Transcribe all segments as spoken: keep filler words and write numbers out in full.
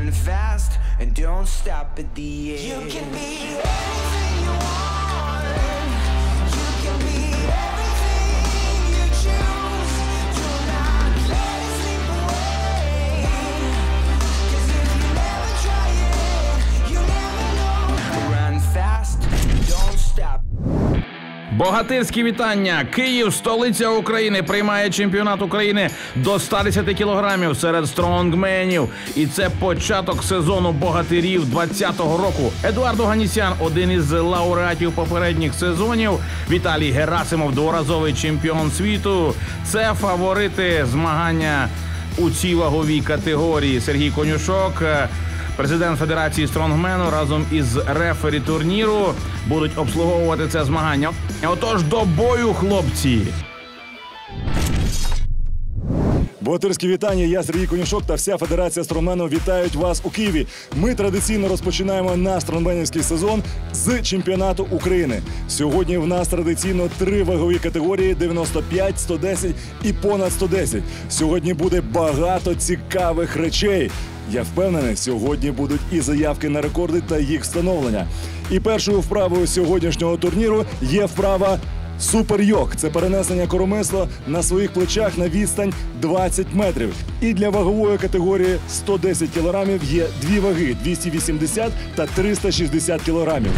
Run fast and don't stop at the edge. You can be anything you want. You can be everything you choose. Do not let it slip away. 'Cause if you never try it, you never know. Run fast, don't stop. Богатирські вітання! Київ, столиця України, приймає чемпіонат України до ста десяти кілограмів серед стронгменів. І це початок сезону богатирів двадцятого року. Едуард Оганісян – один із лауреатів попередніх сезонів. Віталій Герасимов – дворазовий чемпіон світу. Це фаворити змагання у цій ваговій категорії. Сергій Конюшок, президент Федерації стронгмену, разом із рефері турніру будуть обслуговувати це змагання. Отож, до бою, хлопці! Богатирські вітання, я Сергій Конюшок та вся Федерація стронгмену вітають вас у Києві. Ми традиційно розпочинаємо наш стронгменівський сезон з чемпіонату України. Сьогодні в нас традиційно три вагові категорії – дев'яносто п'ять, сто десять і понад сто десять. Сьогодні буде багато цікавих речей. Я впевнений, сьогодні будуть і заявки на рекорди та їх встановлення. І першою вправою сьогоднішнього турніру є вправа супер-йог. Це перенесення коромисла на своїх плечах на відстань двадцять метрів. І для вагової категорії сто десять кілограмів є дві ваги – двісті вісімдесят та триста шістдесят кілограмів.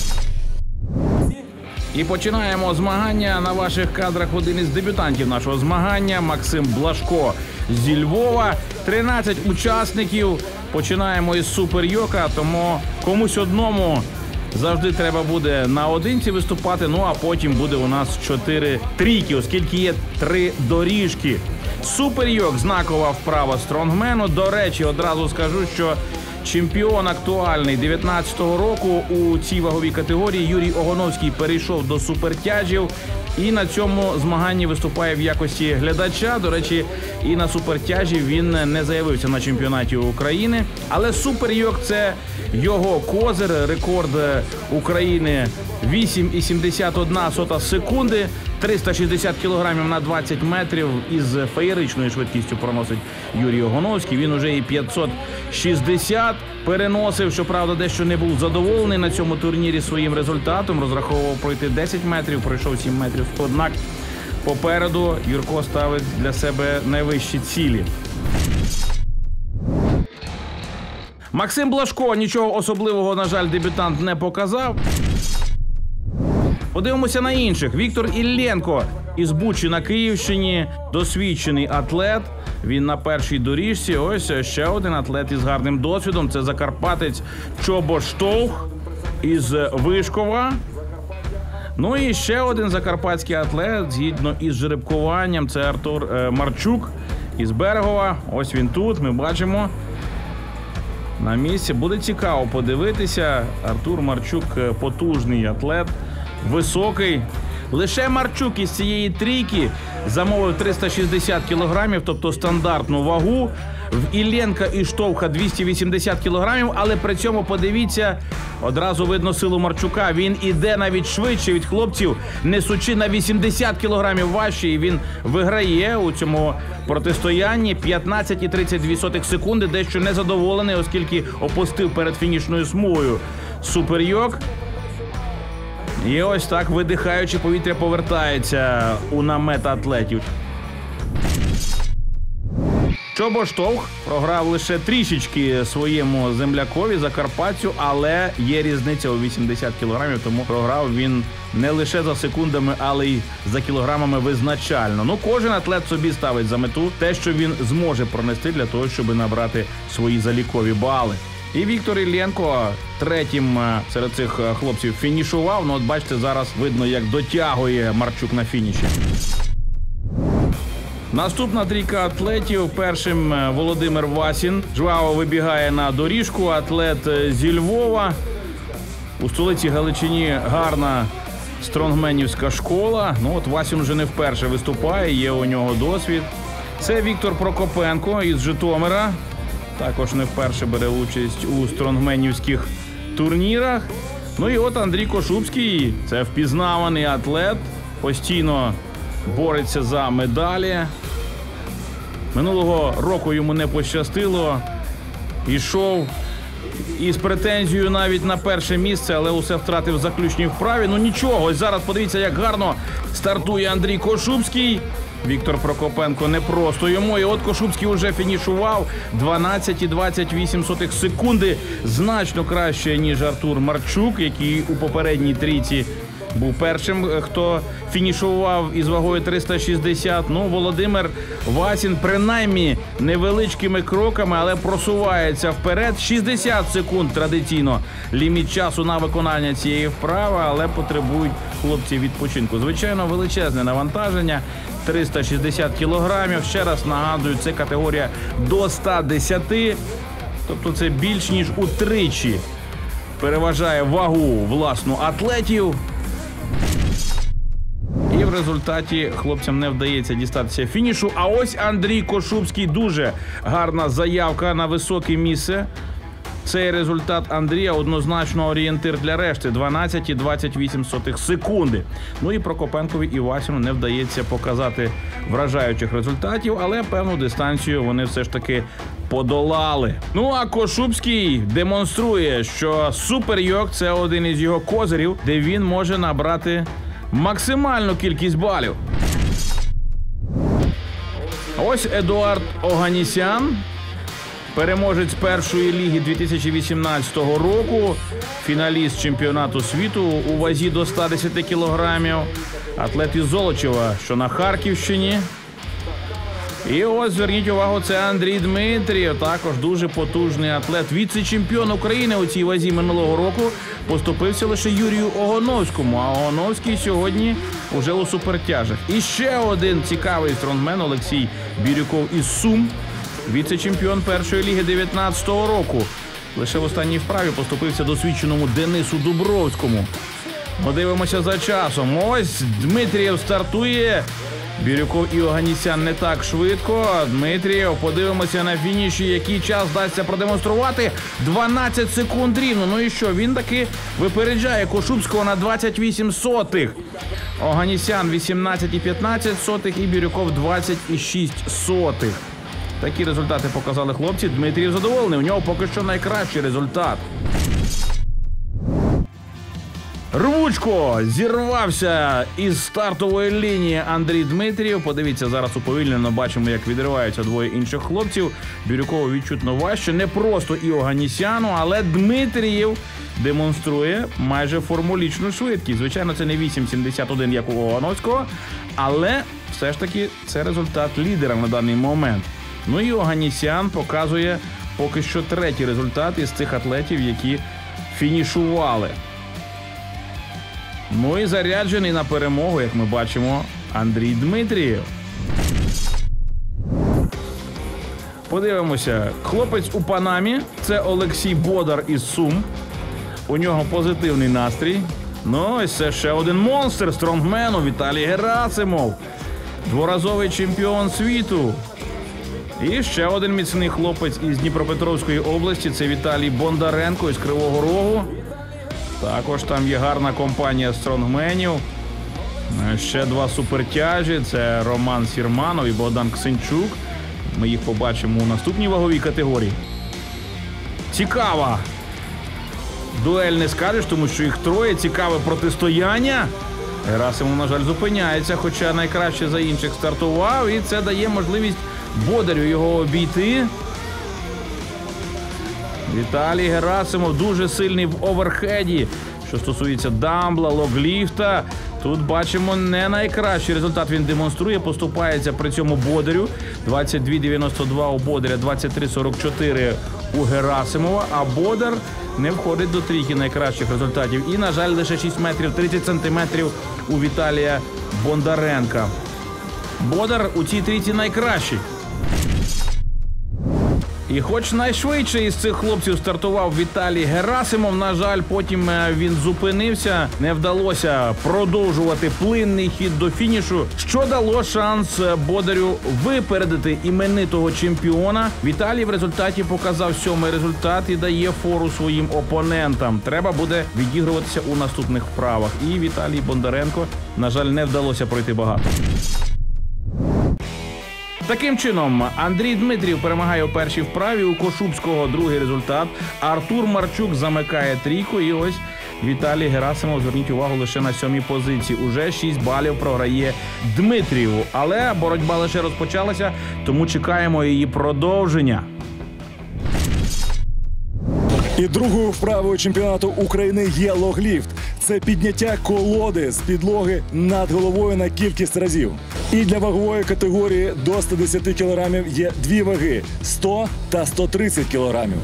І починаємо змагання. На ваших кадрах один із дебютантів нашого змагання – Максим Блажко зі Львова. тринадцять учасників. Починаємо із супер-йока, тому комусь одному завжди треба буде наодинці виступати, ну а потім буде у нас чотири трійки, оскільки є три доріжки. Супер-йок – знакова вправа стронгмену. До речі, одразу скажу, що чемпіон актуальний дев'ятнадцятого року у цій ваговій категорії Юрій Огоновський перейшов до супертяжів і на цьому змаганні виступає в якості глядача. До речі, і на супертяжі він не заявився на чемпіонаті України. Але супер-йок – це його козир, рекорд України вісім і сімдесят одна сота секунди, триста шістдесят кілограмів на двадцять метрів із феєричною швидкістю проносить Юрій Огоновський. Він уже і п'ятсот шістдесят переносив, щоправда, дещо не був задоволений на цьому турнірі своїм результатом. Розраховував пройти десять метрів, пройшов сім метрів. Однак попереду Юрко ставить для себе найвищі цілі. Максим Блажко нічого особливого, на жаль, дебютант не показав. Подивимося на інших. Віктор Ілленко із Бучі на Київщині, досвідчений атлет. Він на першій доріжці. Ось ще один атлет із гарним досвідом. Це закарпатець Чобо Штовх із Вишкова. Ну і ще один закарпатський атлет, згідно із жеребкуванням, це Артур Марчук із Берегова. Ось він тут, ми бачимо. На місці. Буде цікаво подивитися. Артур Марчук – потужний атлет, високий. Лише Марчук із цієї трійки замовив триста шістдесят кілограмів, тобто стандартну вагу. В Ілленка і Штовха двісті вісімдесят кілограмів, але при цьому, подивіться, одразу видно силу Марчука. Він іде навіть швидше від хлопців, несучи на вісімдесят кілограмів важче, і він виграє у цьому протистоянні. п'ятнадцять і тридцять дві сотих секунди, дещо незадоволений, оскільки опустив перед фінішною смугою супер-йок. І ось так, видихаючи, повітря повертається у намет атлетів. Чобо Штовх програв лише трішечки своєму землякові, закарпатцю, але є різниця у вісімдесят кілограмів, тому програв він не лише за секундами, але й за кілограмами визначально. Ну, кожен атлет собі ставить за мету те, що він зможе пронести для того, щоб набрати свої залікові бали. І Віктор Ілленко третім серед цих хлопців фінішував. Ну, от бачите, зараз видно, як дотягує Марчук на фініші. Наступна трійка атлетів. Першим Володимир Васін. Жваво вибігає на доріжку. Атлет зі Львова. У столиці Галичині гарна стронгменівська школа. Ну от Васін вже не вперше виступає, є у нього досвід. Це Віктор Прокопенко із Житомира. Також не вперше бере участь у стронгменівських турнірах. Ну і от Андрій Кошубський. Це впізнаваний атлет. Постійно бореться за медалі. Минулого року йому не пощастило. йшов із претензією навіть на перше місце, але усе втратив в заключній вправі. Ну нічого, ось зараз подивіться, як гарно стартує Андрій Кошубський. Віктор Прокопенко не просто йому. І от Кошубський вже фінішував дванадцять цілих двадцять вісім сотих секунди. Значно краще, ніж Артур Марчук, який у попередній трійці був першим, хто фінішував із вагою триста шістдесят. Ну, Володимир Васін принаймні невеличкими кроками, але просувається вперед. шістдесят секунд традиційно ліміт часу на виконання цієї вправи, але потребують хлопці відпочинку. Звичайно, величезне навантаження. триста шістдесят кілограмів. Ще раз нагадую, це категорія до ста десяти. Тобто це більш ніж утричі переважає вагу власну атлетів. І в результаті хлопцям не вдається дістатися фінішу. А ось Андрій Кошубський. Дуже гарна заявка на високе місце. Цей результат Андрія однозначно орієнтир для решти. дванадцять цілих двадцять вісім сотих секунди. Ну і Прокопенкові і Васіну не вдається показати вражаючих результатів, але певну дистанцію вони все ж таки подолали. Ну а Кошубський демонструє, що супер-йог – це один із його козирів, де він може набрати максимальну кількість балів. Ось Едуард Оганісян, переможець першої ліги дві тисячі вісімнадцятого року, фіналіст чемпіонату світу у вазі до ста десяти кілограмів, атлет із Золочева, що на Харківщині. І ось, зверніть увагу, це Андрій Дмитрієв, також дуже потужний атлет. Віце-чемпіон України у цій вазі минулого року, поступився лише Юрію Огоновському, а Огоновський сьогодні уже у супертяжах. І ще один цікавий стронгмен Олексій Бірюков із Сум, віце-чемпіон першої ліги дев'ятнадцятого року. Лише в останній вправі поступився досвідченому Денису Дубровському. Подивимося за часом. Ось Дмитрієв стартує. Бірюков і Оганісян не так швидко. Дмитрієв, подивимося на фініші, який час вдасться продемонструвати. дванадцять секунд рівно. Ну і що, він таки випереджає Кошубського на двадцять вісім сотих. Оганісян вісімнадцять цілих п'ятнадцять сотих і Бірюков двадцять цілих шість сотих. Такі результати показали хлопці. Дмитрієв задоволений. У нього поки що найкращий результат. Рвучко зірвався із стартової лінії Андрій Дмитрієв. Подивіться, зараз уповільнено бачимо, як відриваються двоє інших хлопців. Бірюкову відчутно важче. Не просто і Оганісяну, але Дмитрієв демонструє майже формулічну швидкість. Звичайно, це не вісім сімдесят один, як у Огоновського, але все ж таки це результат лідера на даний момент. Ну і Оганісян показує поки що третій результат із цих атлетів, які фінішували. Ну і заряджений на перемогу, як ми бачимо, Андрій Дмитрієв. Подивимося. Хлопець у Панамі – це Олексій Бодар із Сум. У нього позитивний настрій. Ну, ось це ще один монстр стронгмену Віталій Герасимов. Дворазовий чемпіон світу. І ще один міцний хлопець із Дніпропетровської області – це Віталій Бондаренко із Кривого Рогу. Також там є гарна компанія стронгменів. Ще два супертяжі – це Роман Сірманов і Богдан Ксенчук. Ми їх побачимо у наступній ваговій категорії. Цікава дуель, не скажеш, тому що їх троє. Цікаве протистояння. Герасимов, на жаль, зупиняється, хоча найкраще за інших стартував. І це дає можливість Бодарю його обійти. Віталій Герасимов дуже сильний в оверхеді. Що стосується дамбла, логліфта, тут бачимо не найкращий результат він демонструє. Поступається при цьому Бодарю. двадцять два дев'яносто два у Бодаря, двадцять три сорок чотири у Герасимова. А Бодар не входить до трійки найкращих результатів. І, на жаль, лише шість метрів тридцять сантиметрів у Віталія Бондаренка. Бодар у цій трійці найкращий. І хоч найшвидше із цих хлопців стартував Віталій Герасимов, на жаль, потім він зупинився, не вдалося продовжувати плинний хід до фінішу, що дало шанс Бодарю випередити іменитого чемпіона. Віталій в результаті показав сьомий результат і дає фору своїм опонентам. Треба буде відігруватися у наступних вправах. І Віталій Бондаренко, на жаль, не вдалося пройти багато. Таким чином, Андрій Дмитрів перемагає у першій вправі, у Кошубського другий результат, Артур Марчук замикає трійку і ось Віталій Герасимов, зверніть увагу, лише на сьомій позиції. Уже шість балів програє Дмитріву. Але боротьба лише розпочалася, тому чекаємо її продовження. І другою вправою чемпіонату України є логліфт. Це підняття колоди з підлоги над головою на кількість разів. І для вагової категорії до ста десяти кілограмів є дві ваги – сто та сто тридцять кілограмів.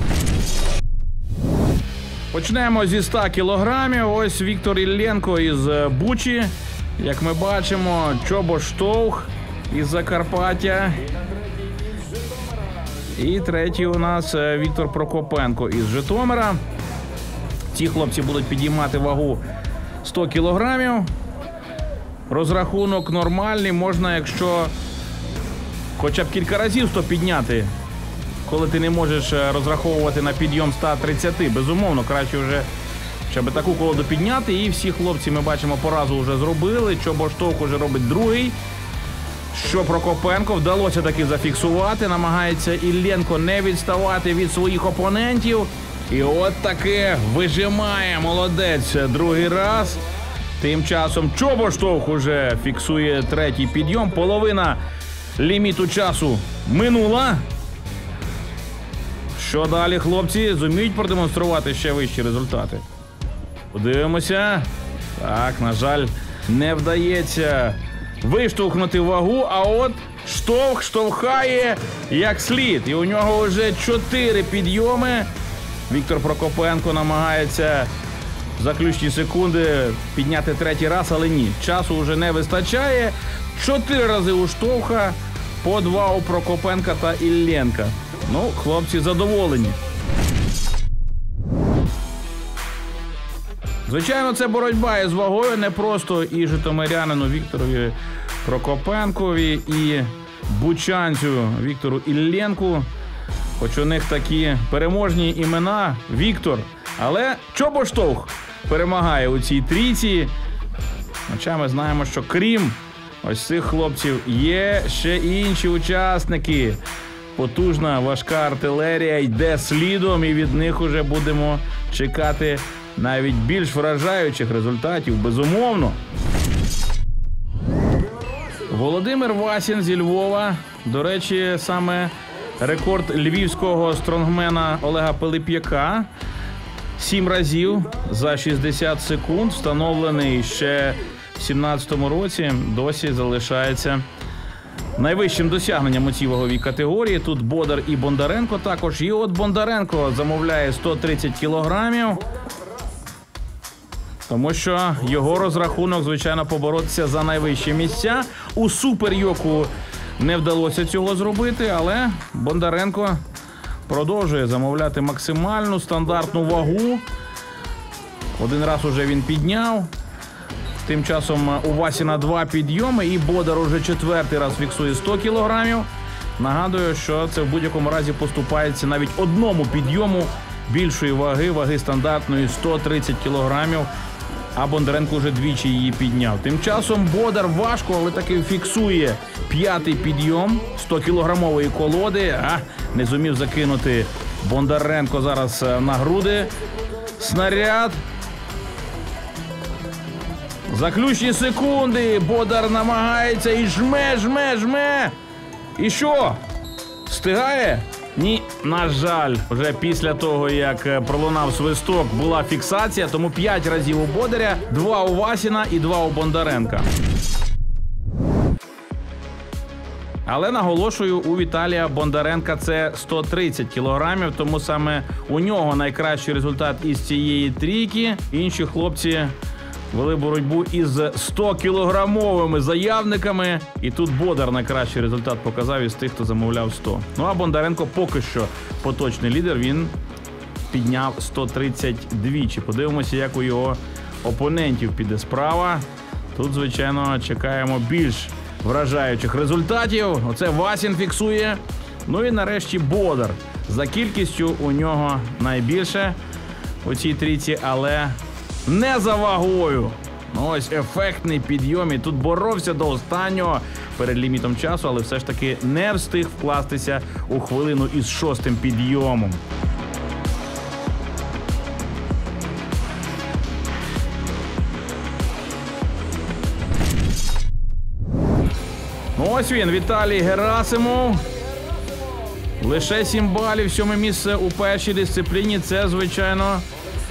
Почнемо зі ста кілограмів. Ось Віктор Ілленко із Бучі. Як ми бачимо, Чобо Штовх із Закарпаття. І третій у нас Віктор Прокопенко із Житомира. Ці хлопці будуть підіймати вагу сто кілограмів. Розрахунок нормальний. Можна, якщо хоча б кілька разів сто підняти, коли ти не можеш розраховувати на підйом ста тридцяти. Безумовно, краще вже щоб таку колоду підняти. І всі хлопці, ми бачимо, поразу вже зробили. Чобо Штовх уже робить другий. Що Прокопенко вдалося таки зафіксувати. Намагається Ілленко не відставати від своїх опонентів. І от таке вижимає молодець другий раз. Тим часом Чобо Штовх уже фіксує третій підйом. Половина ліміту часу минула. Що далі, хлопці? Зуміють продемонструвати ще вищі результати? Подивимося. Так, на жаль, не вдається виштовхнути вагу, а от Штовх штовхає як слід. І у нього вже чотири підйоми. Віктор Прокопенко намагається в заключні секунди підняти третій раз, але ні. Часу вже не вистачає. Чотири рази у Штовха, по два у Прокопенка та Ілленка. Ну, хлопці задоволені. Звичайно, це боротьба із вагою, не просто і житомирянину Вікторові Прокопенкові, і бучанцю Віктору Ілленку. Хоч у них такі переможні імена Віктор, але Чобо Штовх перемагає у цій трійці. Хоча ми знаємо, що крім ось цих хлопців є ще інші учасники. Потужна важка артилерія йде слідом, і від них уже будемо чекати навіть більш вражаючих результатів, безумовно. Володимир Васін зі Львова. До речі, саме рекорд львівського стронгмена Олега Пилип'яка. Сім разів за шістдесят секунд, встановлений ще в сімнадцятому році, досі залишається найвищим досягненням у цій ваговій категорії. Тут Бодар і Бондаренко також. І от Бондаренко замовляє сто тридцять кілограмів. Тому що його розрахунок, звичайно, поборотися за найвищі місця. У супер-йоку не вдалося цього зробити, але Бондаренко продовжує замовляти максимальну стандартну вагу. Один раз уже він підняв. Тим часом у Васіна два підйоми, і Бодар уже четвертий раз фіксує сто кілограмів. Нагадую, що це в будь-якому разі поступається навіть одному підйому більшої ваги, ваги стандартної сто тридцять кілограмів, а Бондаренко вже двічі її підняв. Тим часом Бодар важко, але таки фіксує п'ятий підйом сто кілограмової колоди. А, не зумів закинути Бондаренко зараз на груди. Снаряд. Заключні секунди. Бодар намагається і жме, жме, жме. І що? Встигає? Ні, на жаль. Вже після того, як пролунав свисток, була фіксація, тому п'ять разів у Бодаря, два у Васіна і два у Бондаренка. Але наголошую, у Віталія Бондаренка це сто тридцять кілограмів, тому саме у нього найкращий результат із цієї трійки. Інші хлопці вели боротьбу із сто кілограмовими заявниками. І тут Бодар найкращий результат показав із тих, хто замовляв сто. Ну а Бондаренко поки що поточний лідер, він підняв сто тридцять двічі. Подивимося, як у його опонентів піде справа. Тут, звичайно, чекаємо більш вражаючих результатів. Оце Васін фіксує. Ну і нарешті Бодар. За кількістю у нього найбільше у цій трійці, але не за вагою. Ну ось ефектний підйом. І тут боровся до останнього. перед лімітом часу, але все ж таки не встиг вкластися у хвилину із шостим підйомом. Ось він, Віталій Герасимов. Лише сім балів, сьоме місце у першій дисципліні. Це, звичайно,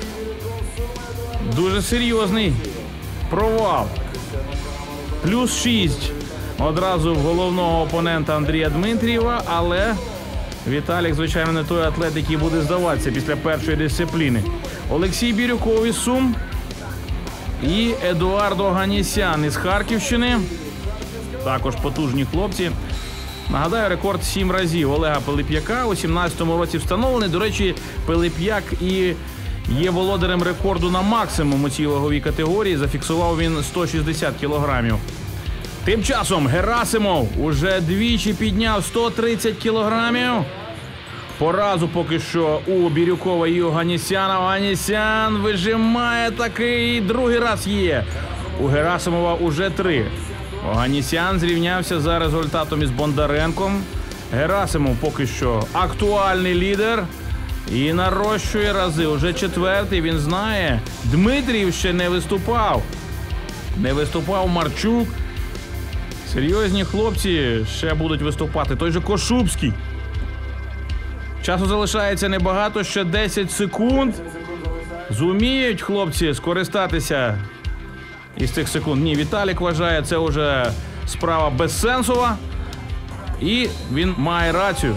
дуже серйозний провал. Плюс шість одразу в головного опонента Андрія Дмитрієва, але Віталік, звичайно, не той атлет, який буде здаватися після першої дисципліни. Олексій Бірюков із Сум і Едуардо Оганнісян із Харківщини. Також потужні хлопці. Нагадаю, рекорд сім разів Олега Пилип'яка у сімнадцятому році встановлений. До речі, Пилип'як і є володарем рекорду на максимум у цій ваговій категорії. Зафіксував він сто шістдесят кілограмів. Тим часом Герасимов уже двічі підняв сто тридцять кілограмів. Поразу поки що у Бірюкова і Оганнісяна. Оганнісян вижимає такий, другий раз є. У Герасимова уже три. Оганнісян зрівнявся за результатом із Бондаренком. Герасимов поки що актуальний лідер і нарощує рази. Уже четвертий, він знає. Дмитрієв ще не виступав. Не виступав Марчук. Серйозні хлопці ще будуть виступати. Той же Кошубський. Часу залишається небагато, ще десять секунд. Зуміють хлопці скористатися із цих секунд. Ні, Віталік вважає, це вже справа безсенсова. І він має рацію.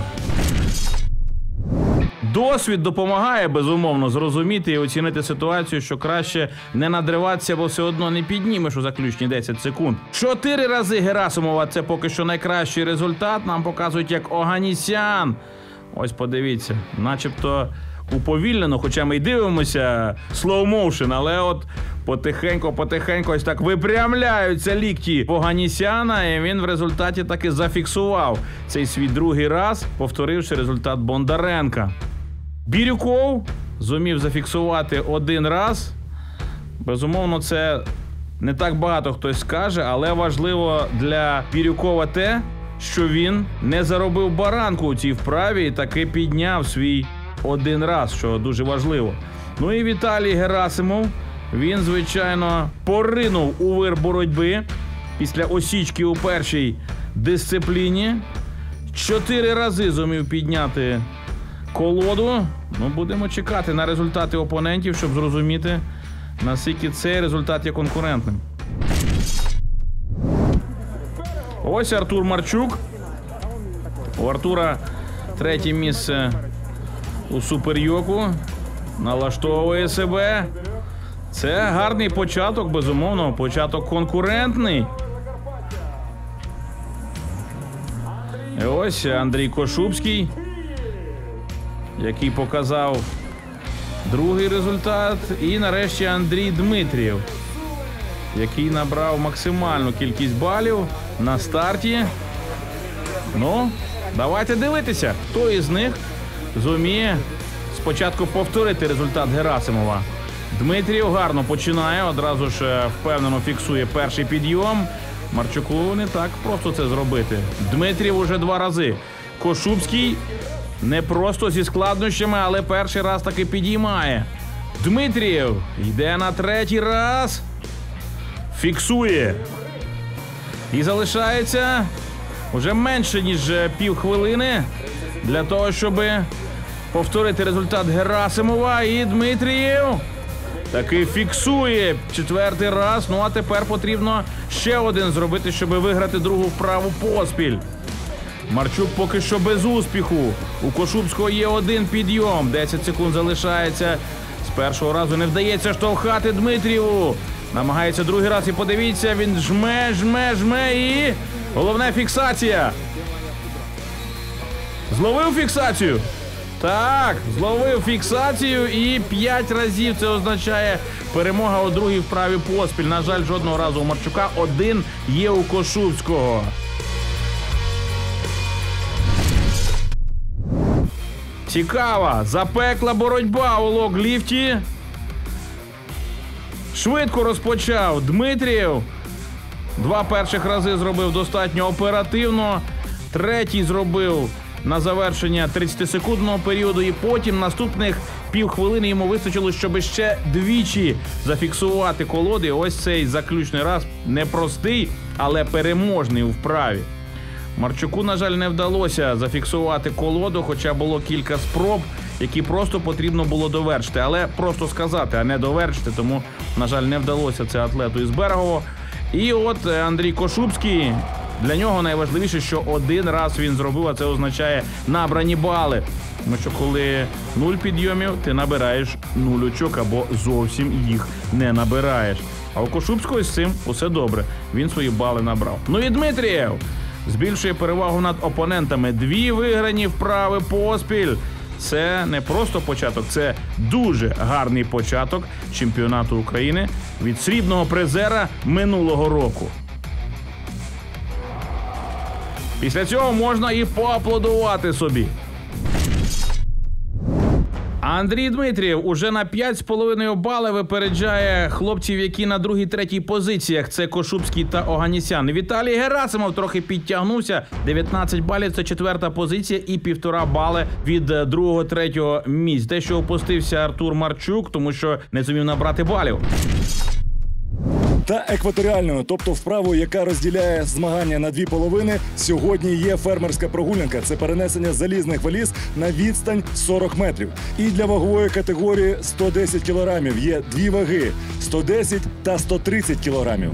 Досвід допомагає, безумовно, зрозуміти і оцінити ситуацію, що краще не надриватися, бо все одно не піднімеш у заключні десять секунд. Чотири рази Герасимова – це поки що найкращий результат. Нам показують як Оганнісян. Ось подивіться, начебто уповільнено, хоча ми й дивимося slow motion, але от потихеньку-потихеньку ось так випрямляються лікті Оганнісяна, і він в результаті таки зафіксував цей свій другий раз, повторивши результат Бондаренка. Бірюков зумів зафіксувати один раз. Безумовно, це не так багато хтось скаже, але важливо для Бірюкова те, що він не заробив баранку у цій вправі і таки підняв свій один раз, що дуже важливо. Ну і Віталій Герасимов, він, звичайно, поринув у вир боротьби після осічки у першій дисципліні. Чотири рази зумів підняти колоду. Ну, будемо чекати на результати опонентів, щоб зрозуміти, наскільки цей результат є конкурентним. Ось Артур Марчук. У Артура третє місце у Супер-Йоку. Налаштовує себе. Це гарний початок, безумовно. Початок конкурентний. І ось Андрій Кошубський, який показав другий результат. І нарешті Андрій Дмитрієв, який набрав максимальну кількість балів на старті. Ну, давайте дивитися, хто із них зуміє спочатку повторити результат Герасимова. Дмитрієв гарно починає, одразу ж впевнено фіксує перший підйом. Марчуку не так просто це зробити. Дмитрієв уже два рази. Кошубський не просто зі складнощами, але перший раз таки підіймає. Дмитрієв йде на третій раз. Фіксує. І залишається вже менше, ніж півхвилини для того, щоб повторити результат Герасимова. І Дмитрієв таки фіксує четвертий раз. Ну а тепер потрібно ще один зробити, щоб виграти другу вправу поспіль. Марчук поки що без успіху. У Кошубського є один підйом. десять секунд залишається. З першого разу не вдається штовхати Дмитрієву. Намагається другий раз і подивіться, він жме, жме, жме і... Головна фіксація. Зловив фіксацію? Так, зловив фіксацію і п'ять разів це означає перемога у другій вправі поспіль. На жаль, жодного разу у Марчука, один є у Кошубського. Цікава, запекла боротьба у лог-ліфті. Швидко розпочав Дмитрієв. Два перших рази зробив достатньо оперативно, третій зробив на завершення тридцятисекундного періоду, і потім наступних півхвилини йому вистачило, щоб ще двічі зафіксувати колоди. Ось цей заключний раз непростий, але переможний у вправі. Марчуку, на жаль, не вдалося зафіксувати колоду, хоча було кілька спроб, які просто потрібно було довершити. Але просто сказати, а не довершити, тому, на жаль, не вдалося це атлету із Берегово. І от Андрій Кошубський, для нього найважливіше, що один раз він зробив, а це означає набрані бали. Тому що коли нуль підйомів, ти набираєш нуль очок або зовсім їх не набираєш. А у Кошубського з цим усе добре. Він свої бали набрав. Ну і Дмитрієв збільшує перевагу над опонентами. Дві виграні вправи поспіль. Це не просто початок, це дуже гарний початок чемпіонату України від срібного призера минулого року. Після цього можна і поаплодувати собі. Андрій Дмитрієв уже на п'ять з половиною бали випереджає хлопців, які на другій-третій позиціях. Це Кошубський та Оганісян. Віталій Герасимов трохи підтягнувся. дев'ятнадцять балів – це четверта позиція і півтора бали від другого-третього місць. Те, що опустився Артур Марчук, тому що не зумів набрати балів. Та екваторіальною, тобто вправою, яка розділяє змагання на дві половини, сьогодні є фермерська прогулянка. Це перенесення залізних валіз на відстань сорок метрів. І для вагової категорії сто десять кілограмів є дві ваги – сто десять та сто тридцять кілограмів.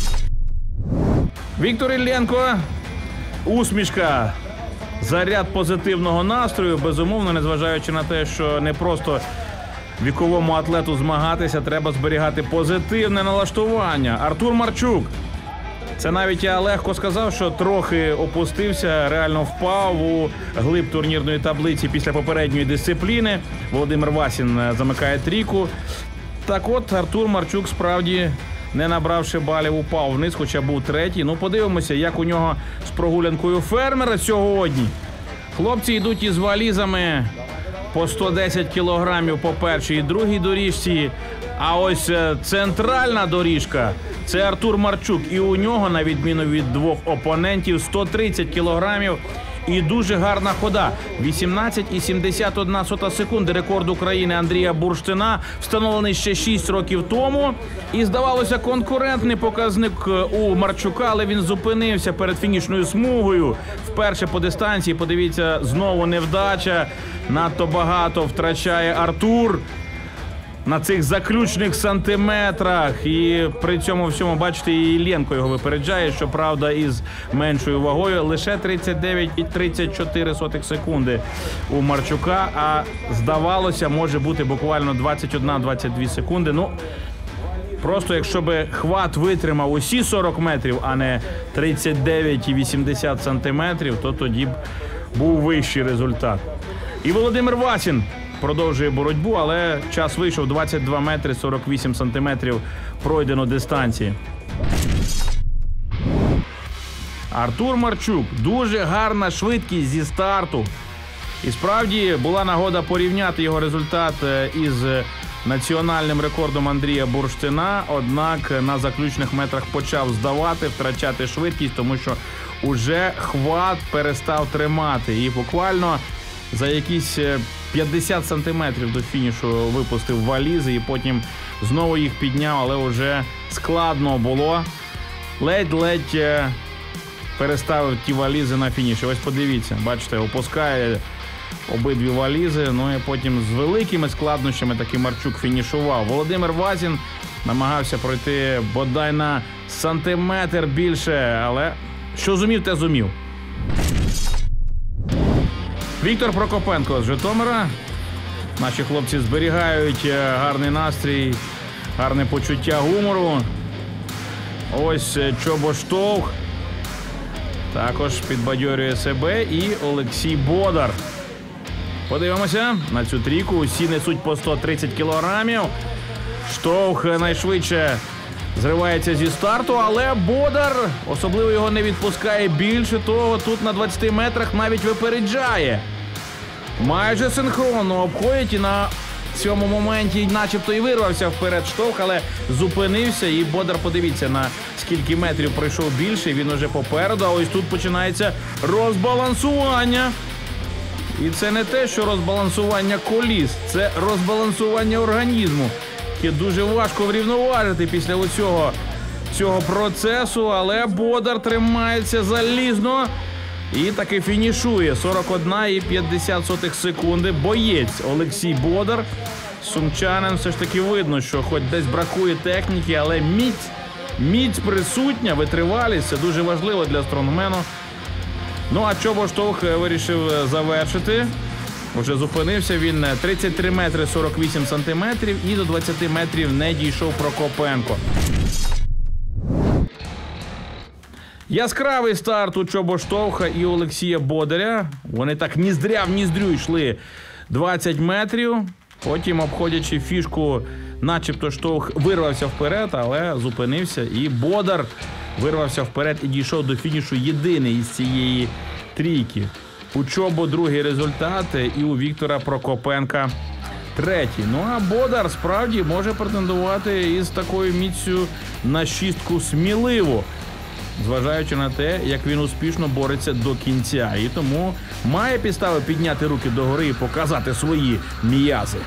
Віктор Іллєнко. Усмішка. Заряд позитивного настрою, безумовно, незважаючи на те, що не просто віковому атлету змагатися, треба зберігати позитивне налаштування. Артур Марчук. Це навіть я легко сказав, що трохи опустився, реально впав у глиб турнірної таблиці після попередньої дисципліни. Володимир Васін замикає трійку. Так от, Артур Марчук справді, не набравши балів, упав вниз, хоча був третій. Ну, подивимося, як у нього з прогулянкою фермера сьогодні. Хлопці йдуть із валізами по сто десять кілограмів по першій і другій доріжці. А ось центральна доріжка – це Артур Марчук. І у нього, на відміну від двох опонентів, сто тридцять кілограмів. І дуже гарна хода. вісімнадцять і сімдесят одна сотих секунди. Рекорд України Андрія Бурштина, встановлений ще шість років тому. І, здавалося, конкурентний показник у Марчука, але він зупинився перед фінішною смугою. Вперше по дистанції, подивіться, знову невдача. Надто багато втрачає Артур на цих заключних сантиметрах. І при цьому всьому, бачите, і Іллєнко його випереджає, щоправда, із меншою вагою. Лише тридцять дев'ять і тридцять чотири сотих секунди у Марчука, а здавалося, може бути буквально двадцять одна - двадцять дві секунди. Ну, просто якщо би хват витримав усі сорок метрів, а не тридцять дев'ять і вісімдесят сантиметрів, то тоді б був вищий результат. І Володимир Васін продовжує боротьбу, але час вийшов. двадцять два метри сорок вісім сантиметрів пройдено дистанції. Артур Марчук. Дуже гарна швидкість зі старту. І справді була нагода порівняти його результат із національним рекордом Андрія Бурштина. Однак на заключних метрах почав здавати, втрачати швидкість, тому що уже хват перестав тримати. І буквально за якісь п'ятдесят сантиметрів до фінішу випустив валізи і потім знову їх підняв, але вже складно було. Ледь-ледь переставив ті валізи на фініші. Ось подивіться, бачите, опускає обидві валізи, ну і потім з великими складнощами таки Марчук фінішував. Володимир Васін намагався пройти бодай на сантиметр більше, але що зумів, те зумів. Віктор Прокопенко з Житомира. Наші хлопці зберігають гарний настрій, гарне почуття гумору. Ось Чобо Штовх також підбадьорює себе, і Олексій Бодар. Подивимося на цю трійку. Усі несуть по сто тридцять кілограмів. Штовх найшвидше зривається зі старту, але Бодар особливо його не відпускає. Більше того, тут на двадцяти метрах навіть випереджає. Майже синхронно обходять і на в цьому моменті начебто і вирвався вперед штовх, але зупинився. І Бодар, подивіться, на скільки метрів пройшов більше. Він уже попереду, а ось тут починається розбалансування. І це не те, що розбалансування коліс, це розбалансування організму, яке дуже важко врівноважити після оцього цього процесу, але Бодар тримається залізно і таки фінішує. сорок одна і п'ятдесят сотих секунди. Боєць Олексій Бодар, сумчанин, все ж таки видно, що хоч десь бракує техніки, але міць, міць присутня, витривалість, це дуже важливо для стронгмену. Ну, а Чобо Штовх вирішив завершити. Уже зупинився він тридцять три метри сорок вісім сантиметрів і до двадцяти метрів не дійшов Прокопенко. Яскравий старт у Чобо Штовха і Олексія Бодаря. Вони так ніздря в ніздрю йшли двадцять метрів. Потім, обходячи фішку, начебто Штовх вирвався вперед, але зупинився. І Бодар вирвався вперед і дійшов до фінішу єдиний із цієї трійки. У Чобо другий результат і у Віктора Прокопенка третій. Ну а Бодар справді може претендувати із такою міцю на шістку сміливо, зважаючи на те, як він успішно бореться до кінця. І тому має підстави підняти руки догори і показати свої м'язи.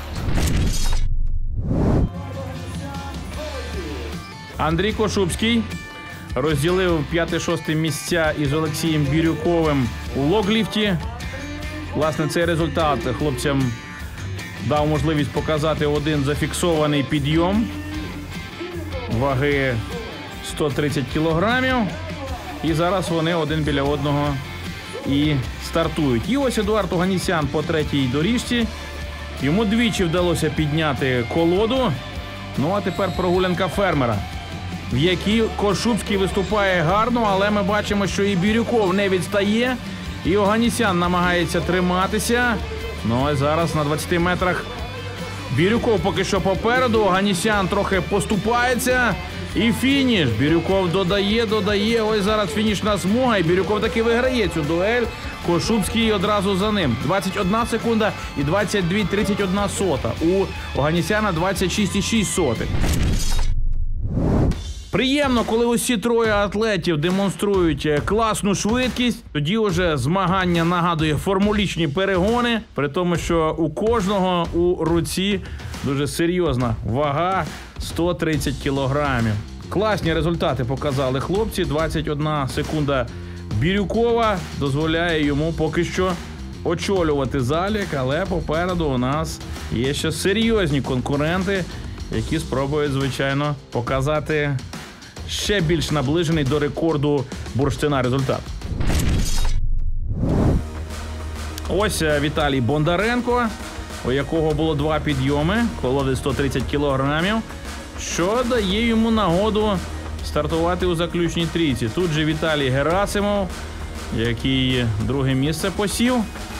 Андрій Кошубський розділив п'яте-шосте місця із Олексієм Бірюковим у логліфті. Власне, цей результат хлопцям дав можливість показати один зафіксований підйом ваги сто тридцять кілограмів. І зараз вони один біля одного і стартують. І ось Едуард Оганісян по третій доріжці. Йому двічі вдалося підняти колоду. Ну а тепер прогулянка фермера, в якій Кошубський виступає гарно, але ми бачимо, що і Бірюков не відстає, і Оганісян намагається триматися. Ну а зараз на двадцяти метрах Бірюков поки що попереду, Оганісян трохи поступається. І фініш. Бірюков додає, додає. Ось зараз фінішна смуга, і Бірюков таки виграє цю дуель. Кошубський одразу за ним. двадцять одна секунда і двадцять дві тридцять одна сота. У Оганісяна двадцять шість і шість сотих. Приємно, коли усі троє атлетів демонструють класну швидкість. Тоді вже змагання нагадує формулічні перегони, при тому, що у кожного у руці дуже серйозна вага сто тридцять кілограмів. Класні результати показали хлопці. двадцять одна секунда Бірюкова дозволяє йому поки що очолювати залік, але попереду у нас є ще серйозні конкуренти, які спробують, звичайно, показати ще більш наближений до рекорду бурштина результат. Ось Віталій Бондаренко, у якого було два підйоми, колоди сто тридцять кілограмів, що дає йому нагоду стартувати у заключній трійці. Тут же Віталій Герасимов, який друге місце посів.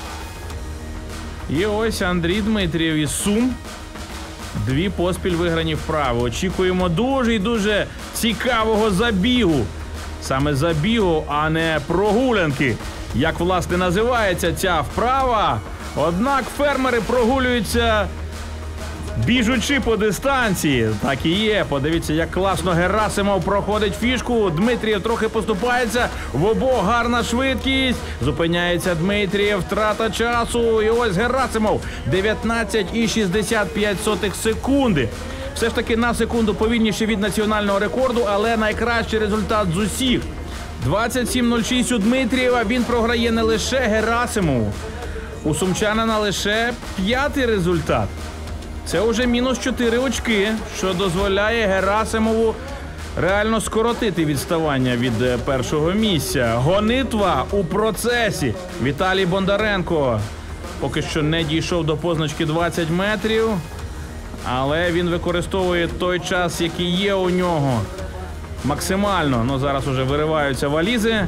І ось Андрій Дмитрієв із Сум. Дві поспіль виграні вправи. Очікуємо дуже і дуже цікавого забігу. Саме забігу, а не прогулянки. Як, власне, називається ця вправа. Однак фермери прогулюються, біжучи по дистанції. Так і є. Подивіться, як класно Герасимов проходить фішку. Дмитрієв трохи поступається. В обох гарна швидкість. Зупиняється Дмитрієв. Втрата часу. І ось Герасимов. дев'ятнадцять і шістдесят п'ять сотих секунди. Все ж таки на секунду повільніше від національного рекорду, але найкращий результат з усіх. двадцять сім нуль шість у Дмитрієва. Він програє не лише Герасимову. У сумчанина лише п'ятий результат. Це вже мінус чотири очки, що дозволяє Герасимову реально скоротити відставання від першого місця. Гонитва у процесі. Віталій Бондаренко поки що не дійшов до позначки двадцять метрів, але він використовує той час, який є у нього, максимально. Ну, зараз уже вириваються валізи.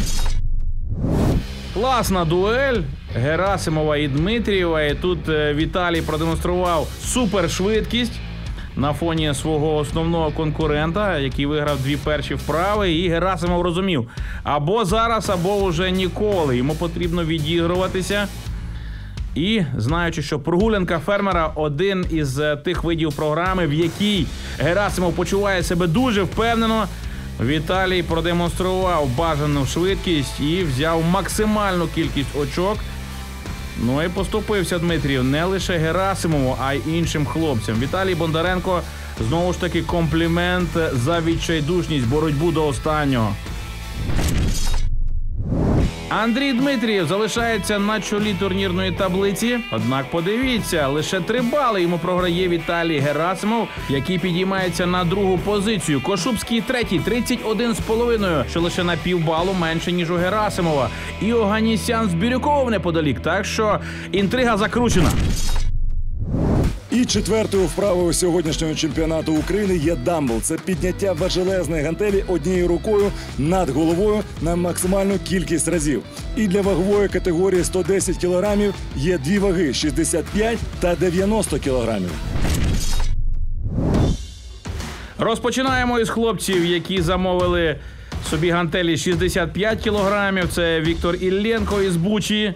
Класна дуель Герасимова і Дмитрієва. І тут Віталій продемонстрував супершвидкість на фоні свого основного конкурента, який виграв дві перші вправи. І Герасимов розумів, або зараз, або вже ніколи. Йому потрібно відігруватися І знаючи, що прогулянка фермера – один із тих видів програми, в якій Герасимов почуває себе дуже впевнено, Віталій продемонстрував бажану швидкість і взяв максимальну кількість очок. Ну і поступився Дмитрієв не лише Герасимову, а й іншим хлопцям. Віталій Бондаренко знову ж таки комплімент за відчайдушність, боротьбу до останнього. Андрій Дмитрієв залишається на чолі турнірної таблиці. Однак подивіться, лише три бали йому програє Віталій Герасимов, який підіймається на другу позицію. Кошубський третій, тридцять один з половиною, що лише на півбалу менше, ніж у Герасимова. І Оганісян з Бірюковим неподалік, так що інтрига закручена. І четвертою вправою сьогоднішнього чемпіонату України є дамбл. Це підняття важелезної гантелі однією рукою над головою на максимальну кількість разів. І для вагової категорії сто десять кілограмів є дві ваги – шістдесят п'ять та дев'яносто кілограмів. Розпочинаємо із хлопців, які замовили собі гантелі шістдесят п'ять кілограмів. Це Віктор Ілленко із Бучі.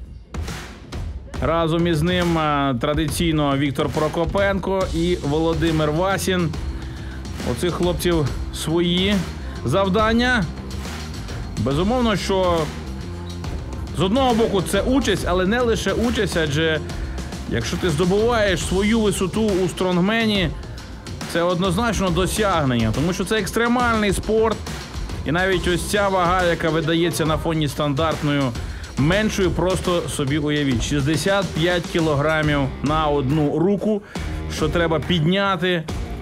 Разом із ним традиційно Віктор Прокопенко і Володимир Васін. У цих хлопців свої завдання. Безумовно, що з одного боку це участь, але не лише участь, адже якщо ти здобуваєш свою висоту у стронгмені, це однозначно досягнення, тому що це екстремальний спорт. І навіть ось ця вага, яка видається на фоні стандартною меншою, просто собі уявіть. шістдесят п'ять кілограмів на одну руку, що треба підняти.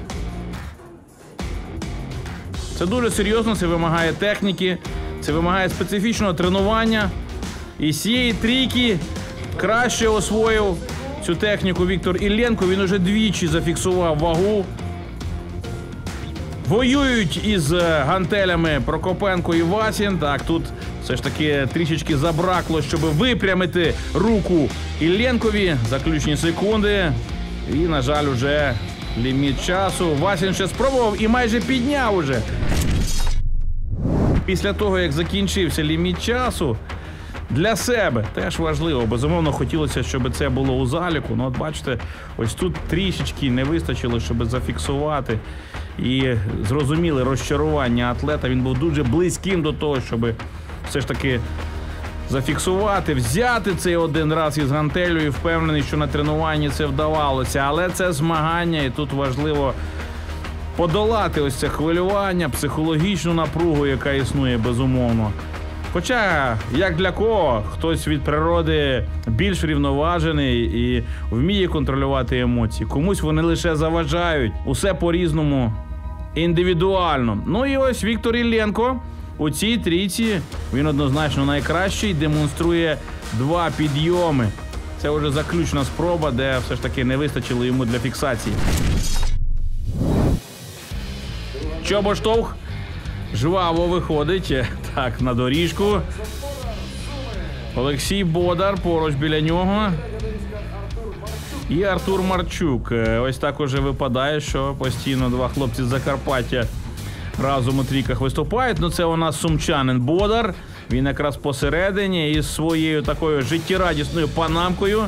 Це дуже серйозно, це вимагає техніки, це вимагає специфічного тренування. І з цієї трійки краще освоїв цю техніку Віктор Ілленко. Він уже двічі зафіксував вагу. Воюють із гантелями Прокопенко і Васін. Так, тут все ж таки трішечки забракло, щоб випрямити руку Ілленкові. Заключні секунди. І, на жаль, уже ліміт часу. Васін ще спробував і майже підняв уже. Після того, як закінчився ліміт часу, для себе теж важливо. Безумовно, хотілося, щоб це було у заліку. Ну, от бачите, ось тут трішечки не вистачило, щоб зафіксувати. І зрозуміли розчарування атлета. Він був дуже близьким до того, щоб все ж таки зафіксувати, взяти цей один раз із гантелю, і впевнений, що на тренуванні це вдавалося. Але це змагання, і тут важливо подолати ось це хвилювання, психологічну напругу, яка існує, безумовно. Хоча, як для кого, хтось від природи більш рівноважений і вміє контролювати емоції. Комусь вони лише заважають. Усе по-різному, індивідуально. Ну і ось Віктор Ілленко у цій трійці, він однозначно найкращий, демонструє два підйоми. Це вже заключна спроба, де все ж таки не вистачило йому для фіксації. Чоботовх жваво виходить, так, на доріжку. Олексій Бодар поруч біля нього. І Артур Марчук. Ось так уже випадає, що постійно два хлопці з Закарпаття разом у трійках виступають. Ну це у нас сумчанин Бодар. Він якраз посередині із своєю такою життєрадісною панамкою,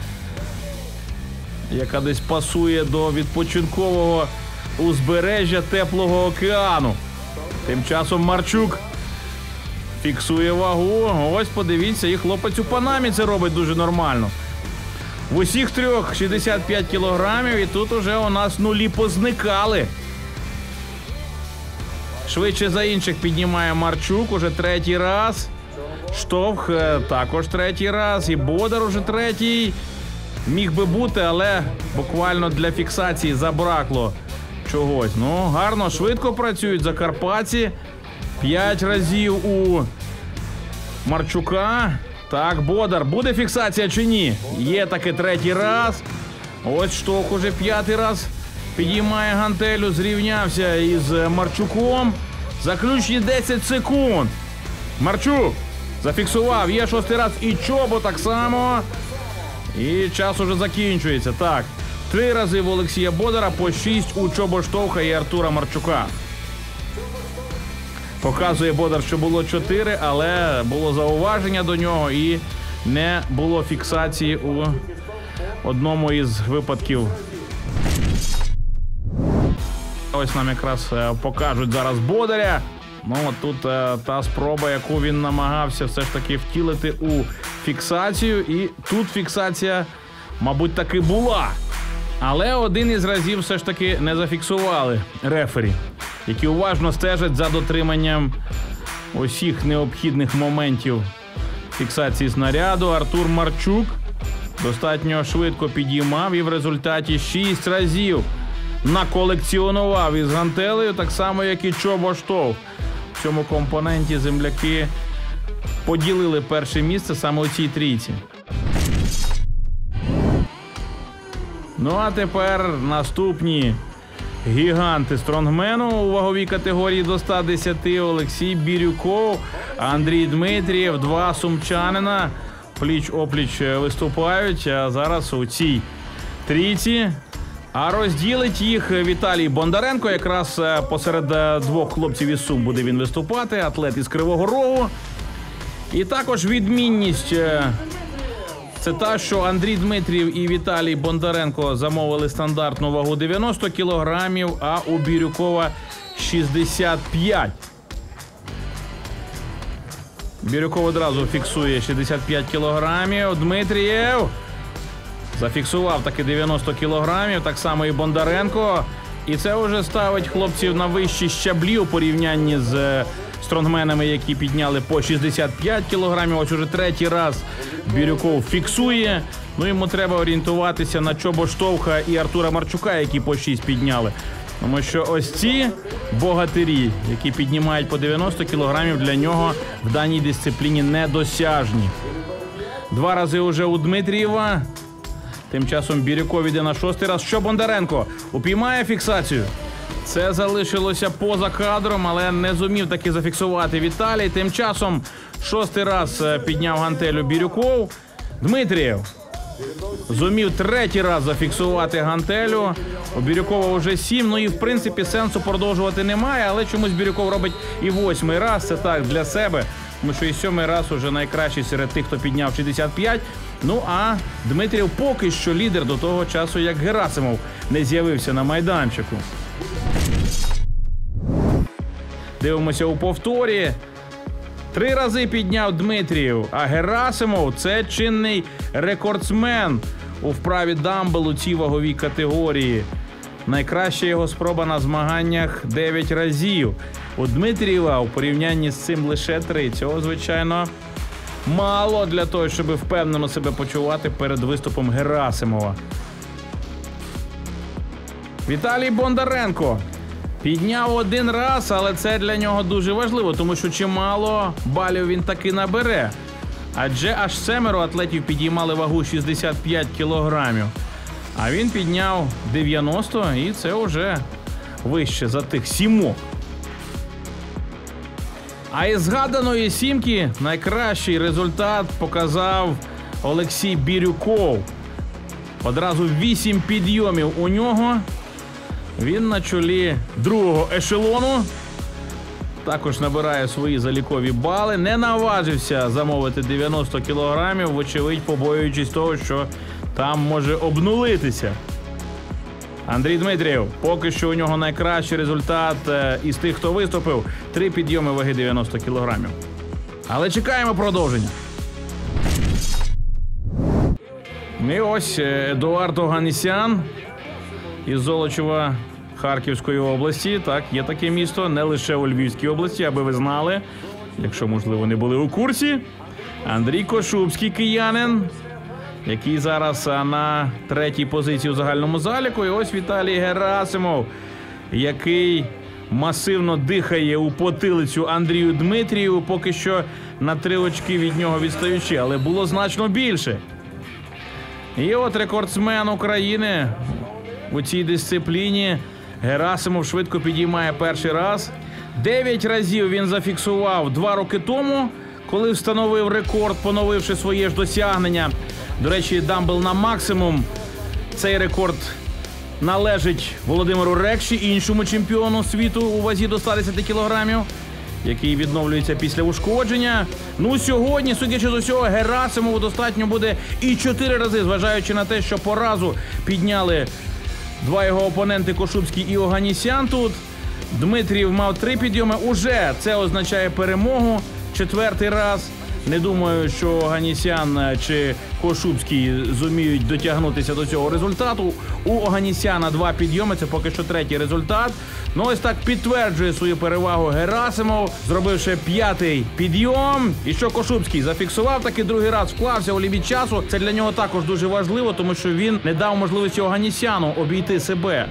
яка десь пасує до відпочинкового узбережжя теплого океану. Тим часом Марчук фіксує вагу. Ось, подивіться, і хлопець у панамі це робить дуже нормально. В усіх трьох шістдесят п'ять кілограмів, і тут уже у нас нулі позникали. Швидше за інших піднімає Марчук уже третій раз. Штовх також третій раз. І Бодар уже третій. Міг би бути, але буквально для фіксації забракло чогось. Ну, гарно, швидко працюють закарпатці. П'ять разів у Марчука. Так, Бодар, буде фіксація чи ні? Є таки третій раз. Ось Штовх уже п'ятий раз підіймає гантелю, зрівнявся із Марчуком. Заключні десять секунд. Марчук зафіксував, є шостий раз і Чобо так само. І час уже закінчується. Так, три рази в Олексія Бодара, по шість у Чоботовха і Артура Марчука. Показує Бодар, що було чотири, але було зауваження до нього і не було фіксації у одному із випадків. Ось нам якраз покажуть зараз Бодаря. Ну, тут е, та спроба, яку він намагався все ж таки втілити у фіксацію. І тут фіксація, мабуть, таки була. Але один із разів все ж таки не зафіксували рефері, які уважно стежать за дотриманням усіх необхідних моментів фіксації снаряду. Артур Марчук достатньо швидко підіймав і в результаті шість разів наколекціонував із гантелею, так само, як і Чобо Штовх. В цьому компоненті земляки поділили перше місце саме у цій трійці. Ну а тепер наступні гіганти стронгмену у ваговій категорії до ста десяти. Олексій Бірюков, Андрій Дмитрієв, два сумчанина пліч-опліч виступають. А зараз у цій трійці. А розділить їх Віталій Бондаренко. Якраз посеред двох хлопців із Сум буде він виступати. Атлет із Кривого Рогу. І також відмінність – це та, що Андрій Дмитрієв і Віталій Бондаренко замовили стандартну вагу дев'яносто кілограмів, а у Бірюкова шістдесят п'ять. Бірюков одразу фіксує шістдесят п'ять кілограмів. Дмитрієв зафіксував таки дев'яносто кілограмів, так само і Бондаренко. І це вже ставить хлопців на вищі щаблі у порівнянні з стронгменами, які підняли по шістдесят п'ять кілограмів. Ось уже третій раз Бірюков фіксує. Ну, йому треба орієнтуватися на Чобо Штовха і Артура Марчука, які по шість підняли. Тому що ось ці богатирі, які піднімають по дев'яносто кілограмів, для нього в даній дисципліні недосяжні. Два рази вже у Дмитрієва. Тим часом Бірюков іде на шостий раз. Що Бондаренко упіймає фіксацію? Це залишилося поза кадром, але не зумів таки зафіксувати Віталій. Тим часом шостий раз підняв гантелю Бірюков. Дмитрієв зумів третій раз зафіксувати гантелю. У Бірюкова вже сім. Ну і в принципі сенсу продовжувати немає, але чомусь Бірюков робить і восьмий раз. Це так, для себе. Тому що і сьомий раз уже найкращий серед тих, хто підняв шістдесят п'ять. Ну а Дмитрієв поки що лідер до того часу, як Герасимов не з'явився на майданчику. Дивимося у повторі. Три рази підняв Дмитрієв, а Герасимов – це чинний рекордсмен у вправі дамбел у цій ваговій категорії. Найкраща його спроба на змаганнях дев'ять разів. У Дмитрієва у порівнянні з цим лише три. Цього, звичайно, мало для того, щоб впевнено себе почувати перед виступом Герасимова. Віталій Бондаренко підняв один раз, але це для нього дуже важливо, тому що чимало балів він таки набере. Адже аж семеро атлетів підіймали вагу шістдесят п'ять кілограмів. А він підняв дев'яносто, і це вже вище за тих сімок. А із згаданої сімки найкращий результат показав Олексій Бірюков. Одразу вісім підйомів у нього. Він на чолі другого ешелону. Також набирає свої залікові бали. Не наважився замовити дев'яносто кілограмів, вочевидь побоюючись того, що там може обнулитися. Андрій Дмитрієв, поки що у нього найкращий результат із тих, хто виступив. Три підйоми ваги дев'яносто кілограмів. Але чекаємо продовження. І ось Едуард Оганесян із Золочева Харківської області. Так, є таке місто, не лише у Львівській області, аби ви знали, якщо, можливо, не були у курсі. Андрій Кошубський, киянин, який зараз на третій позиції у загальному заліку. І ось Віталій Герасимов, який масивно дихає у потилицю Андрію Дмитрієву, поки що на три очки від нього відстаючи, але було значно більше. І от рекордсмен України у цій дисципліні Герасимов швидко підіймає перший раз. Дев'ять разів він зафіксував два роки тому, коли встановив рекорд, поновивши своє ж досягнення. До речі, дамбел на максимум. Цей рекорд належить Володимиру Рекші, іншому чемпіону світу у вазі до ста десяти кілограмів. який відновлюється після ушкодження. Ну, сьогодні, судячи з усього, Герасимову достатньо буде і чотири рази, зважаючи на те, що по разу підняли два його опоненти Кошубський і Оганісян тут. Дмитрієв мав три підйоми. Уже це означає перемогу. Четвертий раз. Не думаю, що Оганісян чи Кошубський зуміють дотягнутися до цього результату. У Оганісяна два підйоми, це поки що третій результат. Ну ось так підтверджує свою перевагу Герасимов, зробивши п'ятий підйом. І що Кошубський зафіксував, таки другий раз вклався у ліміт часу. Це для нього також дуже важливо, тому що він не дав можливості Оганісяну обійти себе.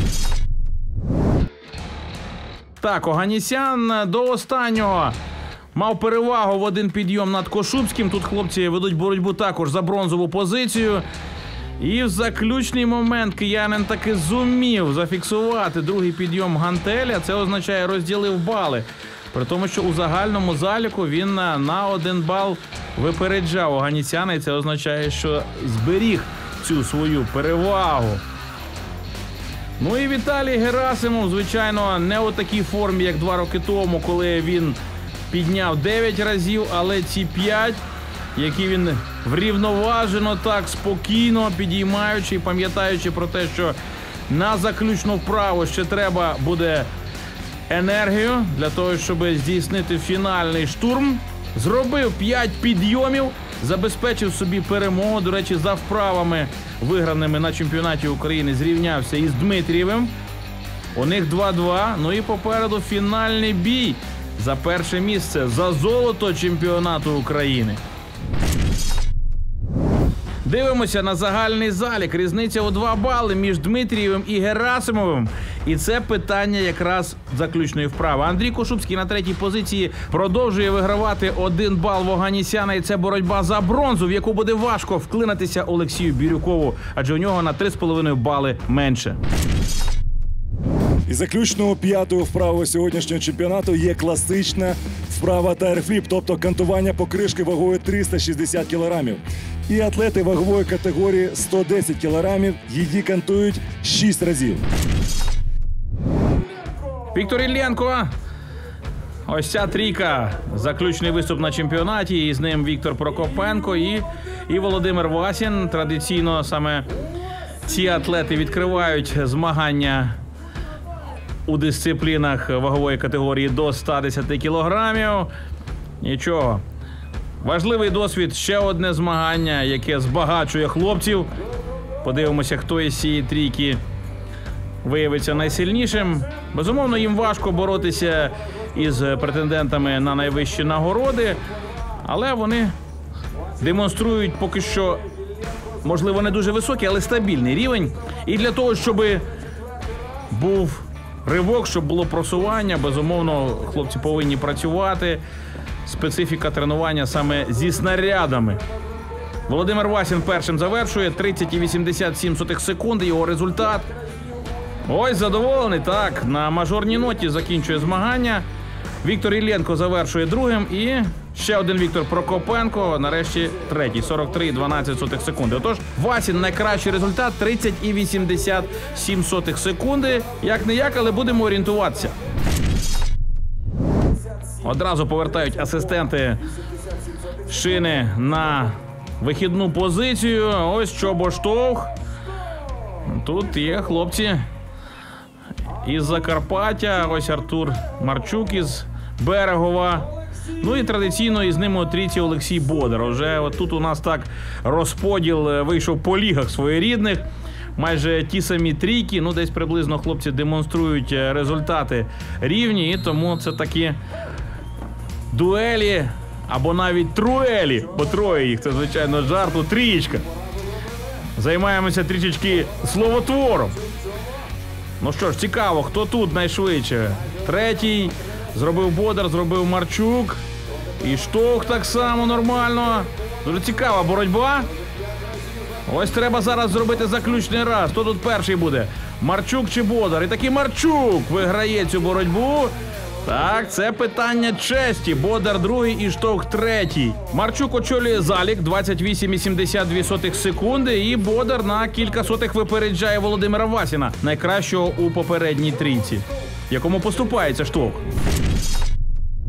Так, Оганісян до останнього мав перевагу в один підйом над Кошубським. Тут хлопці ведуть боротьбу також за бронзову позицію. І в заключний момент киянин таки зумів зафіксувати другий підйом гантеля. Це означає, розділив бали. При тому, що у загальному заліку він на, на один бал випереджав Оганісяна. І це означає, що зберіг цю свою перевагу. Ну і Віталій Герасимов, звичайно, не у такій формі, як два роки тому, коли він підняв дев'ять разів, але ці п'ять, які він врівноважено, так спокійно підіймаючи і пам'ятаючи про те, що на заключну вправу ще треба буде енергію для того, щоб здійснити фінальний штурм. Зробив п'ять підйомів, забезпечив собі перемогу. До речі, за вправами, виграними на чемпіонаті України, зрівнявся із Дмитрієвим. У них два-два. Ну і попереду фінальний бій за перше місце, за золото чемпіонату України. Дивимося на загальний залік. Різниця у два бали між Дмитрієвим і Герасимовим. І це питання якраз заключної вправи. Андрій Кошубський на третій позиції продовжує вигравати один бал в Оганісяна. І це боротьба за бронзу, в яку буде важко вклинитися Олексію Бірюкову, адже у нього на три з половиною бали менше. І заключною п'ятою вправою сьогоднішнього чемпіонату є класична вправа тайрфліп, тобто кантування покришки вагою триста шістдесят кілограмів. І атлети вагової категорії сто десять кілограмів її кантують шість разів. Віктор Іллєнко. Ось ця трійка. Заключний виступ на чемпіонаті. І з ним Віктор Прокопенко і, і Володимир Васін. Традиційно саме ці атлети відкривають змагання у дисциплінах вагової категорії до ста десяти кілограмів. Нічого. Важливий досвід. Ще одне змагання, яке збагачує хлопців. Подивимося, хто із цієї трійки виявиться найсильнішим. Безумовно, їм важко боротися із претендентами на найвищі нагороди, але вони демонструють поки що, можливо, не дуже високий, але стабільний рівень. І для того, щоб був ривок, щоб було просування, безумовно, хлопці повинні працювати. Специфіка тренування саме зі снарядами. Володимир Васін першим завершує. тридцять і вісімдесят сім сотих секунди. Його результат. Ось задоволений. Так, на мажорній ноті закінчує змагання. Віктор Іллєнко завершує другим. І ще один Віктор Прокопенко. Нарешті третій. сорок три і дванадцять сотих секунди. Отож, Васін найкращий результат. тридцять і вісімдесят сім сотих секунди. Як-не-як, але будемо орієнтуватися. Одразу повертають асистенти шини на вихідну позицію. Ось чобоштовх. Тут є хлопці із Закарпаття. Ось Артур Марчук із Берегова. Ну і традиційно із ними у трійці Олексій Бодар. Уже от тут у нас так розподіл вийшов по лігах своєрідних. Майже ті самі трійки, ну десь приблизно хлопці демонструють результати рівні. І тому це такі дуелі або навіть труелі, бо троє їх, це, звичайно, жарт, у трієчка. Займаємося трішечки словотвором. Ну що ж, цікаво, хто тут найшвидше. Третій зробив Бодар, зробив Марчук. І Штовх так само нормально. Дуже цікава боротьба. Ось треба зараз зробити заключний раз. Хто тут перший буде? Марчук чи Бодар? І таки Марчук виграє цю боротьбу. Так, це питання честі. Бодар другий і Штовх третій. Марчук очолює залік двадцять вісім і сімдесят дві сотих секунди. І Бодар на кілька сотих випереджає Володимира Васіна, найкращого у попередній трійці, якому поступається Штовх.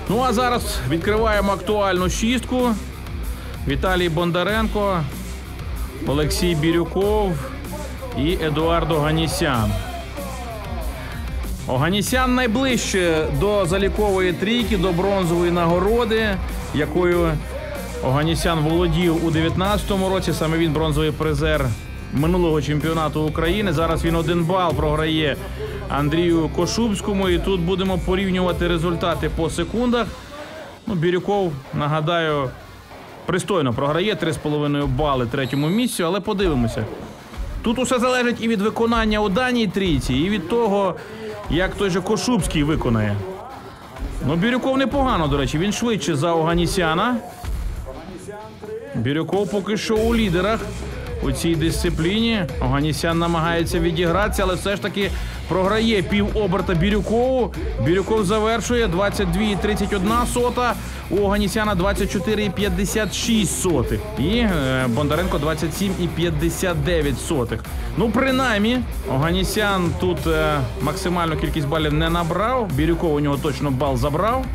Ну а зараз відкриваємо актуальну шістку. Віталій Бондаренко, Олексій Бірюков і Едуард Оганісян. Оганісян найближче до залікової трійки, до бронзової нагороди, якою Оганісян володів у дев'ятнадцятому році. Саме він бронзовий призер минулого чемпіонату України. Зараз він один бал програє Андрію Кошубському. І тут будемо порівнювати результати по секундах. Ну, Бірюков, нагадаю, пристойно програє, три з половиною бали третьому місцю, але подивимося. Тут усе залежить і від виконання у даній трійці, і від того, як той же Кошубський виконає. Ну, Бірюков непогано, до речі, він швидше за Оганісяна. Бірюков поки що у лідерах у цій дисципліні. Оганісян намагається відігратися, але все ж таки програє пів оберта Бірюкову. Бірюков завершує двадцять два цілих тридцять одна сота, у Оганісяна двадцять чотири цілих п'ятдесят шість сотих і е, Бондаренко двадцять сім цілих п'ятдесят дев'ять сотих. Ну, принаймні, Оганісян тут е, максимальну кількість балів не набрав. Бірюков у нього точно бал забрав.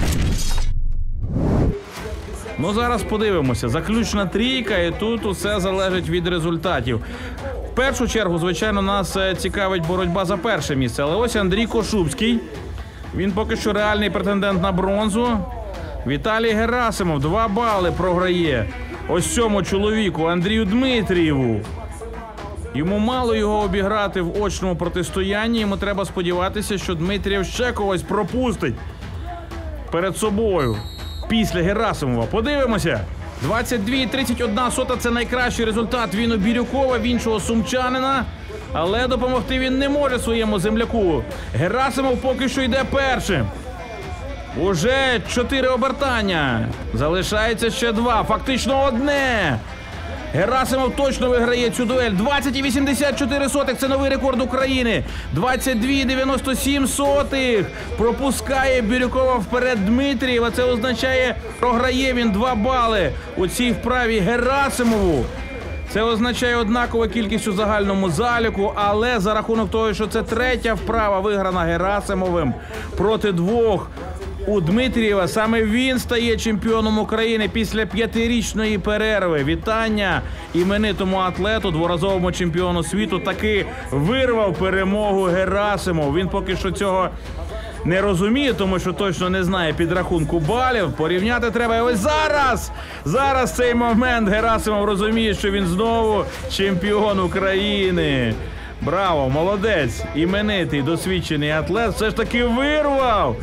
Ну, зараз подивимося. Заключна трійка, і тут усе залежить від результатів. В першу чергу, звичайно, нас цікавить боротьба за перше місце. Але ось Андрій Кошубський. Він поки що реальний претендент на бронзу. Віталій Герасимов два бали програє ось цьому чоловіку, Андрію Дмитрієву. Йому мало його обіграти в очному протистоянні. Йому треба сподіватися, що Дмитрієв ще когось пропустить перед собою. Після Герасимова. Подивимося. двадцять два цілих тридцять одна сота – це найкращий результат. Він у Бірюкова, в іншого сумчанина. Але допомогти він не може своєму земляку. Герасимов поки що йде першим. Уже чотири обертання. Залишається ще два. Фактично одне. Герасимов точно виграє цю дуель. двадцять цілих вісімдесят чотири сотих – це новий рекорд України. двадцять два цілих дев'яносто сім сотих. Пропускає Бірюкова вперед Дмитрієва. Це означає, програє він два бали у цій вправі Герасимову. Це означає однакову кількість у загальному заліку, але за рахунок того, що це третя вправа виграна Герасимовим проти двох у Дмитрієва, саме він стає чемпіоном України після п'ятирічної перерви. Вітання іменитому атлету, дворазовому чемпіону світу. Таки вирвав перемогу Герасимов. Він поки що цього не розуміє, тому що точно не знає підрахунку балів. Порівняти треба. І ось зараз, зараз цей момент Герасимов розуміє, що він знову чемпіон України. Браво, молодець, іменитий, досвідчений атлет все ж таки вирвав.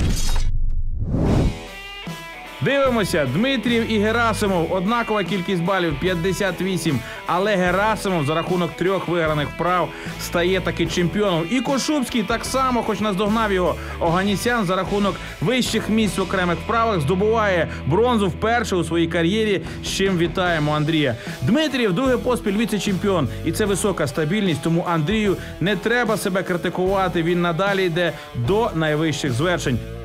Дивимося, Дмитрієв і Герасимов. Однакова кількість балів – п'ятдесят вісім. Але Герасимов за рахунок трьох виграних вправ стає таки чемпіоном. І Кошубський так само, хоч наздогнав його Оганісян, за рахунок вищих місць в окремих вправах здобуває бронзу вперше у своїй кар'єрі, з чим вітаємо Андрія. Дмитрієв другий поспіль віце-чемпіон. І це висока стабільність, тому Андрію не треба себе критикувати. Він надалі йде до найвищих звершень.